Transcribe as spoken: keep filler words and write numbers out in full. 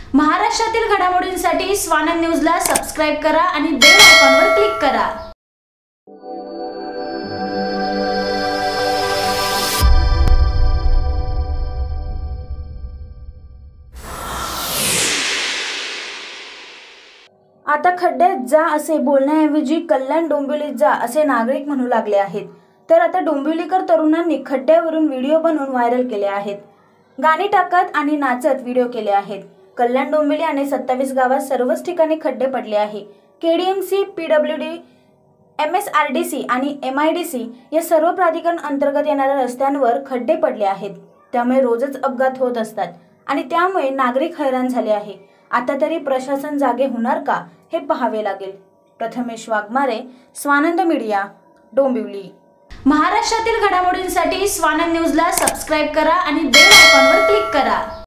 महाराष्ट्रातील घडामोडींसाठी स्वानंद न्यूजला सबस्क्राइब करा आणि बेल आयकॉनवर क्लिक करा। आता खड्ड्यात जा असे बोलण्याऐवजी कल्याण डोंबिवलीत जा असे नागरिक म्हणू लागले आहेत। तर आता डोंबिवलीकर तरुणांनी खड्ड्यावरून व्हिडिओ बनवून व्हायरल केले आहेत। गाणी टाकत आणि नाचत व्हिडिओ केले आहेत। कल्याण डोंबिवली आणि सत्तावीस गावात सर्वच ठिकाणी खड्डे पडले आहे। केडीएमसी, पीडब्ल्यूडी, एमएसआरडीसी आणि एमआयडीसी या सर्व प्राधिकरण अंतर्गत येणाऱ्या रस्त्यांवर खड्डे पडले आहेत। त्यामुळे रोजच अपघात होत असतात आणि त्यामुळे नागरिक हैराण झाले आहे। आता तरी प्रशासन जागे होणार का हे पाहावे लागेल। प्रथमेश वाघमारे, स्वानंद मीडिया, डोंबिवली। महाराष्ट्रातील घडामोडींसाठी स्वानंद न्यूजला सबस्क्राइब करा आणि बेल आयकॉनवर क्लिक करा।